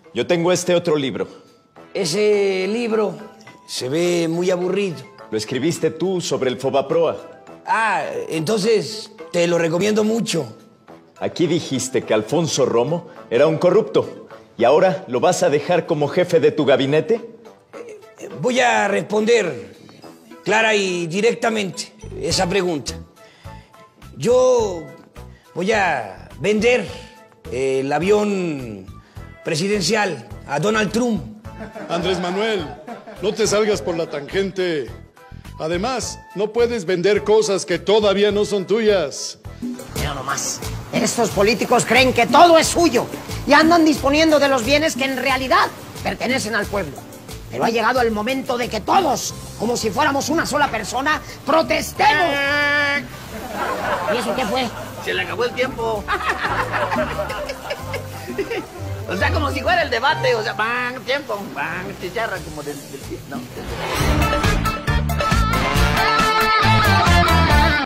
Yo tengo este otro libro. Ese libro se ve muy aburrido. Lo escribiste tú sobre el Fobaproa. Ah, entonces te lo recomiendo mucho. Aquí dijiste que Alfonso Romo era un corrupto. ¿Y ahora lo vas a dejar como jefe de tu gabinete? Voy a responder clara y directamente esa pregunta. Yo voy a vender el avión presidencial a Donald Trump. Andrés Manuel, no te salgas por la tangente. Además, no puedes vender cosas que todavía no son tuyas. Mira nomás, estos políticos creen que todo es suyo y andan disponiendo de los bienes que en realidad pertenecen al pueblo. Pero ha llegado el momento de que todos, como si fuéramos una sola persona, protestemos. ¿Y eso qué fue? Se le acabó el tiempo. O sea, como si fuera el debate, o sea, tiempo, chicharra, como del no.